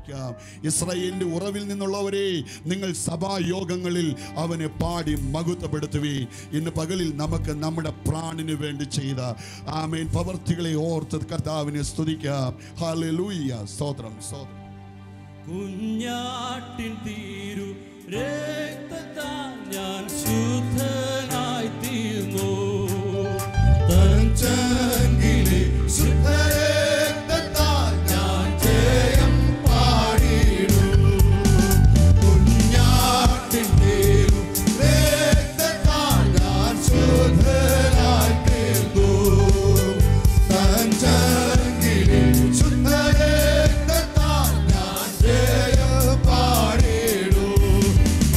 സ്തുതിക്കാം. ഇസ്രായേലിന്റെ ഉറവിൽ നിന്നുള്ളവരെ, നിങ്ങൾ സഭായോഗങ്ങളിൽ അവനെ പാടി മഹത്വപ്പെടുത്തുവീൻ. ഇന്ന് പകലിൽ നമുക്ക് നമ്മുടെ പ്രാണിന് വേണ്ടി ചെയ്ത ആമേൻ പ്രവർത്തികളെ ഓർത്ത് കർത്താവിനെ സ്തുതിക്കാം. ഹല്ലേലൂയ. സ്തോത്രം സ്തോത്രം. കുഞ്ഞാട്ടിൻ തീരു രക്തത്താൽ ഞാൻ ശുദ്ധനായി തീർന്നു. തഞ്ചങ്കിലെ ശുദ്ധരക്തത്താൽ ഞാൻ ജയം പാടിയിടും. കുഞ്ഞാട്ടിൻ തീരു രക്തത്താൽ ഞാൻ ശുദ്ധനായി തീർന്നു. തഞ്ചങ്കിലെ ശുദ്ധരക്തത്താൽ ഞാൻ ജയം പാടിയിടും.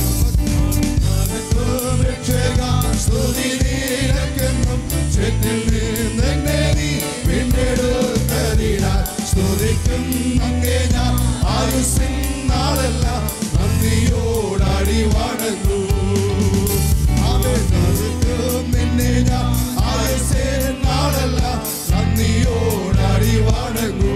സ്തുതി നിനക്കെന്നും ചെത്തിൽ നിന്നെ നീ വീണ്ടെടുത്തതിനാൽ സ്തുതിക്കും അങ്ങേ ഞാൻ ആയുസ്സിൻ നാളെല്ലാം നന്ദിയോടടി വണങ്ങൂ. സ്തുതിക്കും നിന്നെ ഞാൻ ആയുസ്സിൻ നാളെല്ലാം നന്ദിയോടടി വണങ്ങൂ.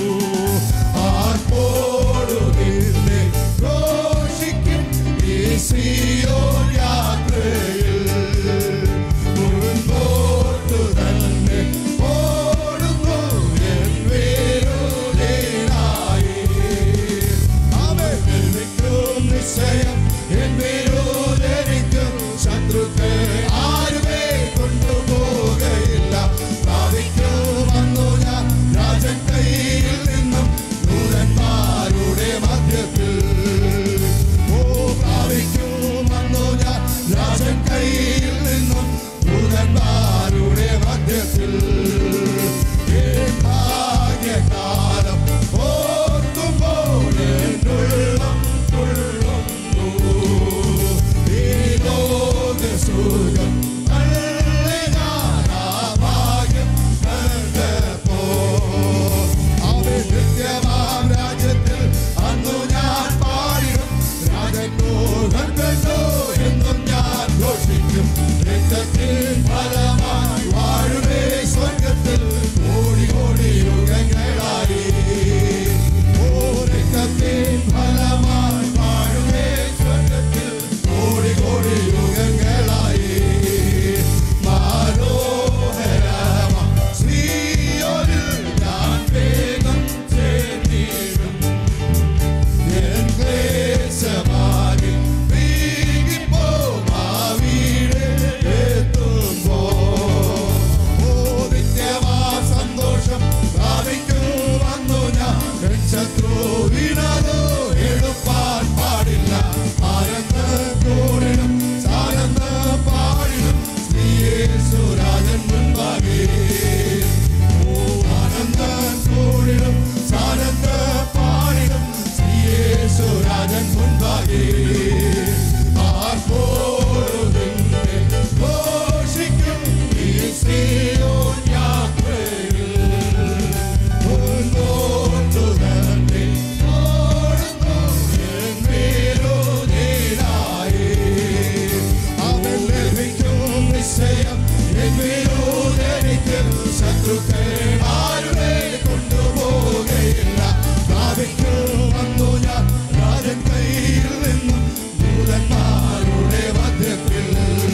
ആർപ്പോടു നിന്നെ ഘോഷിക്കും ഈ സിയോൻ യാത്രയിൽ. മുൻപോട്ടു തന്നെ ഓടുന്നു എൻ വിരോധിയായി. അവൻ നിർമ്മിക്കും നിശ്ചയം എൻ വിരോധനിക്കും. ശത്രുക്കളെ ആരുമേ കൊണ്ടുപോകയില്ല. പ്രാപിക്കുമെന്നു ഞാൻ രാജൻ കയ്യിൽ നിന്നും ദൂതന്മാരുടെ മധ്യത്തിൽ. പ്രാപിക്കുമെന്നു ഞാൻ രാജൻ കയ്യിൽ നിന്നും ദൂതന്മാരുടെ മധ്യത്തിൽ. ഭാഗ്യകാലം ഓർക്കുമ്പോൾ എന്നുള്ളം തുള്ളുന്നു. ഈ ലോകസുഖം തള്ളി ഞാൻ ആ ഭാഗ്യം കണ്ടപ്പോൾ. അവൻ നിത്യമാം രാജ്യത്തിൽ അന്നു ഞാൻ പാടിടും. രാജൻ മോഹൻ കണ്ടോ എന്നും ഞാൻ ഘോഷിക്കും. രക്തത്തിൽ ഫലമായി വാഴുവേ സ്വർഗത്തിൽ കോടി കോടി യുഗങ്ങളായി. ഓ രക്തത്തിൽ ഫലമായി വാഴുവേ സ്വർഗത്തിൽ കോടി കോടി യുഗങ്ങളായി. മനോഹരമ സിയോനിൽ ഞാൻ വേഗം ചേർന്നിടും. എൻ ക്ലേശമാകെ നീങ്ങിപ്പോം ആ വീട് എത്തുമ്പോൾ. ഓ നിത്യമാ സന്തോഷം പ്രാപിക്കുമെന്നു ഞാൻ. എൻ ശത്രുവിനോ എടുപ്പാൻ പാടില്ല. ആനന്ദത്തോടിടും സാനന്ദം പാടിടും ശ്രീയേശുരാജൻ മുൻപാകെ. ഓ ആനന്ദത്തോടിടും സാനന്ദം പാടിടും ശ്രീയേശുരാജൻ മുൻപാകെ. ആർപ്പോഴും നിന്നെ ഘോഷിക്കും ഈ സിയോൻ യാത്രയിൽ. മുൻപോട്ടു തന്നെ ഓടുന്നു എൻ വിരോധിയായി. അവൻ ലഭിക്കും നിശ്ചയം എൻ വിരോധനിക്ക്. ശത്രുക്കളെ ആരുമേ കൊണ്ടുപോകയില്ല. പ്രാപിക്കുമെന്നു ഞാൻ രാജൻ കയ്യിൽ നിന്നും ദൂതന്മാരുടെ മധ്യത്തിൽ.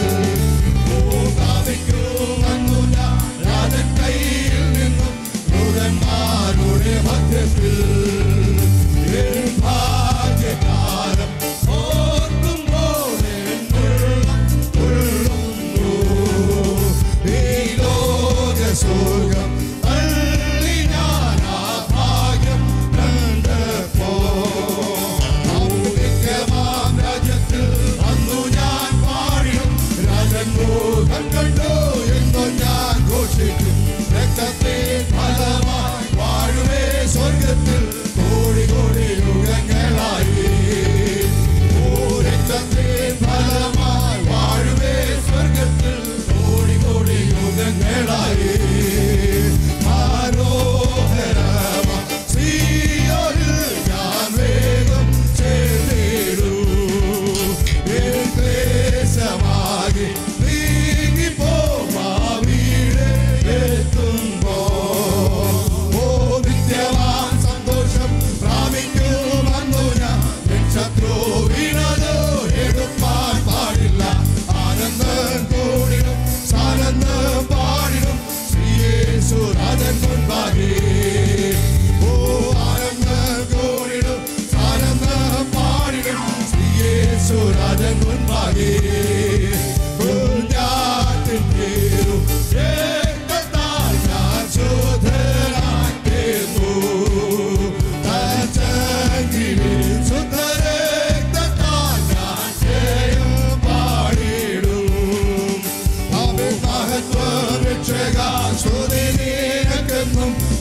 പ്രാപിക്കുമെന്നു ഞാൻ രാജൻ കയ്യിൽ നിന്നും ദൂതന്മാരുടെ മധ്യത്തിൽ. എൻ ഭാഗ്യകാലം ഓർക്കുമ്പോൾ എന്നുള്ളം തുള്ളുന്നു. ഈ ലോകസുഖം തള്ളി ഞാൻ ആ ഭാഗ്യം കണ്ടപ്പോൾ. ഔദിത്യമാം രാജ്യത്തിൽ അന്നു ഞാൻ പാടിടും. രാജൻ മോഹൻ കണ്ടു എന്നു ഞാൻ ഘോഷിക്കും. രക്തത്തിൽ ഫലമായി വാഴുവേ സ്വർഗത്തിൽ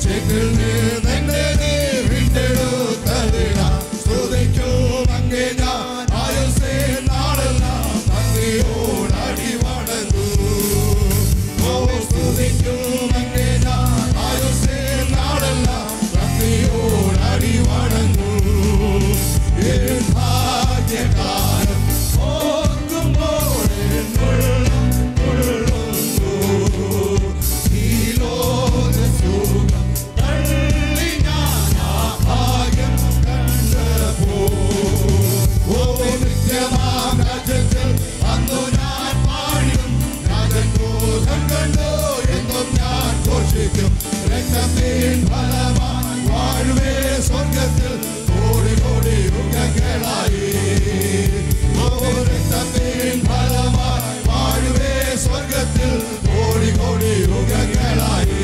ചേറ്റിൽ നിന്ന് നീ വീണ്ടെടുത്തതിനാ സ്തുതിക്കും അങ്ങേ ഞാൻ ആയുസ്സേ നാളെല്ലാം നന്ദിയോടടി വണങ്ങൂ. ഓ സ്തുതിക്കും അങ്ങേ ഞാൻ ആയുസ്സേ നാളെല്ലാം നന്ദിയോടടി വണങ്ങൂ. എൻ ഭാഗ്യകാലം ഓർക്കുമ്പോൾ എന്നുള്ളം തുള്ളുന്നു. ഈ ലോകസുഖം തള്ളി ഞാൻ ആ ഭാഗ്യം കണ്ടപ്പോൾ. ഓ നിത്യമാം രാജ്യത്തിൽ അന്നു ഞാൻ പാടും. രാജൻ ക്രോധം കണ്ടു എന്നും ഞാൻ ഘോഷിക്കും. രക്തത്തിൻ ഫലമായി വാഴുവേ സ്വർഗത്തിൽ കോടി കോടി യുഗങ്ങളായി. ഓ രക്തത്തിൻ ഫലമായി വാഴുവേ സ്വർഗത്തിൽ കോടി കോടി യുഗങ്ങളായി.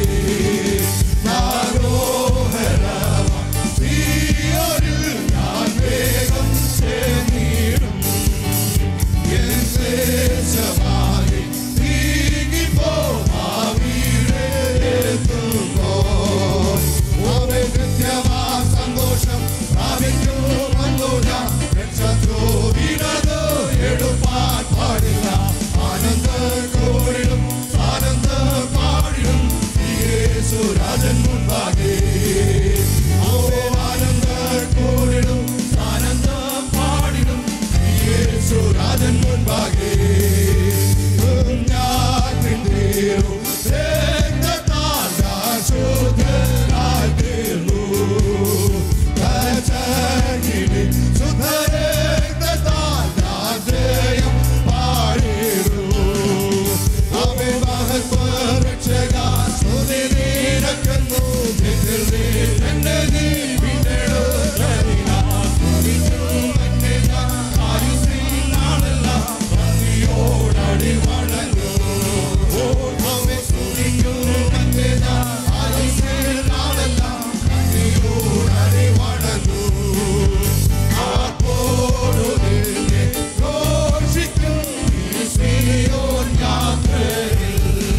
സിയോനിൽ ഞാൻ വേഗം ചേർന്നിടും. എൻ ദേശമായി നീങ്ങിപ്പോവാവിടെത്തുമ്പോൾ അവൻ നിത്യമാം സന്തോഷം പ്രാപിക്കുമെന്നു ഞാൻ. ശത്രു വീണത് എടുപ്പാൻ പാടില്ല. ആനന്ദ കോടിലും ആനന്ദ പാടിലും യേശു രാജൻ മുൻപാകെ. ആനന്ദ കോടിലും ആനന്ദ പാടിലും യേശു രാജൻ മുൻപാകെ. ഞാൻ തീർന്നു രക്തത്താൽ ഞാൻ ശുദ്ധനായി തീർന്നു. ശുദ്ധരക്തത്താൽ ഞാൻ ജയം പാടിയിരുന്നു. അവൻ മഹത്വരക്ഷക സ്തുതി നിനക്കുന്നു. എന്നെ നീ വീണ്ടെടുത്തതിനാ സ്തുതിക്കും അങ്ങേ ഞാൻ ആയുസ്സിൻ നാളെല്ലാം നന്ദിയോടടി വണങ്ങൂ. ഓ അവൻ സ്തുതിക്കും അങ്ങേ ഞാൻ ആയുസ്സിൻ നാളെല്ലാം നന്ദിയോടടി വണങ്ങൂ. ആർപ്പോടു നിന്നെ ഘോഷിക്കും ഈ സിയോൻ യാത്രയിൽ.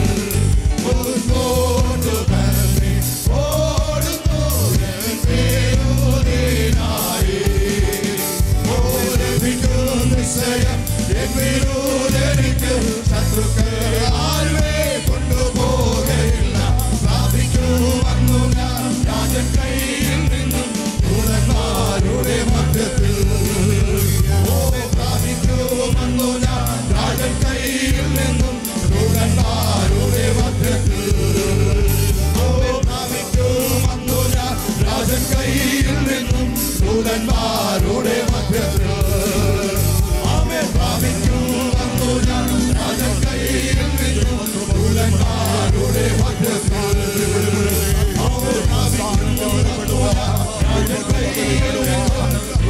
മുൻപോട്ടു തന്നെ ഓടുന്നു എൻ വിരുദ്ധനായി. ഓ ലഭിക്കും നിശ്ചയം എൻ വിരുദ്ധനിക്ക്. ശത്രുക്കൾ ആരുമേ കൊണ്ടുപോകയില്ല. പ്രാപിക്കും വന്നു ഞാൻ രാജൻ കയ്യിൽ നിന്നും ദൂതന്മാരുടെ മധ്യത്തിൽ. ഓ പ്രാപിക്കും വന്നു ഞാൻ രാജൻ കയ്യിൽ നിന്നും ദൂതന്മാരുടെ മധ്യത്തിൽ. ഓ പ്രാപിക്കും വന്നു ഞാൻ രാജൻ കയ്യിൽ നിന്നും ദൂതന്മാരുടെ മധ്യത്തിൽ. ആമേൻ. പ്രാപിക്കും വന്നു ഞാൻ രാജൻ കയ്യിൽ നിന്നും ദൂതന്മാരുടെ മധ്യത്തിൽ. ആമേൻ. പ്രാപിക്കും വന്നു ഞാൻ രാജൻ കയ്യിൽ നിന്നും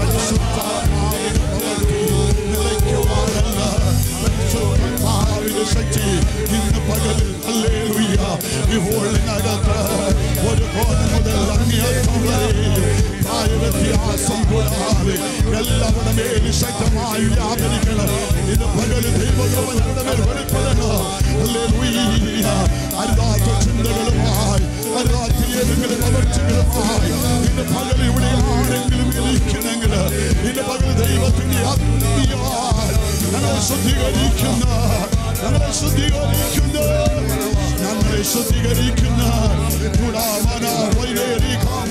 ശക്തി ഇന്ന് പകലിൽ ഹല്ലേലൂയ ഈ ഹോളിനകത്ത് ഒരു കോണം മുതൽ അങ്ങേയറ്റം വരെ പ്രായവ്യത്യാസം കൂടാതെ എല്ലാവരുടെ മേൽ ശക്തമായി വ്യാപരിക്കണം. ഇന്ന് പകലിൽ ദൈവകൃപ ഞങ്ങളുടെ മേൽ വെളിപ്പെടണം. ഹല്ലേലൂയ. അരുതാത്ത ചിന്തകളുമായി അരുതാത്ത ഏതെങ്കിലും അവർച്ചകളുമായി ഇന്ന് പകൽ ഇവിടെ ആരെങ്കിലും ഇരിക്കണമെങ്കിൽ ഇന്ന് പകൽ ദൈവത്തിന്റെ ആത്മീയമായി ഞങ്ങളെ ശുദ്ധീകരിക്കുന്ന ഞങ്ങളെ ശുദ്ധീകരിക്കുന്ന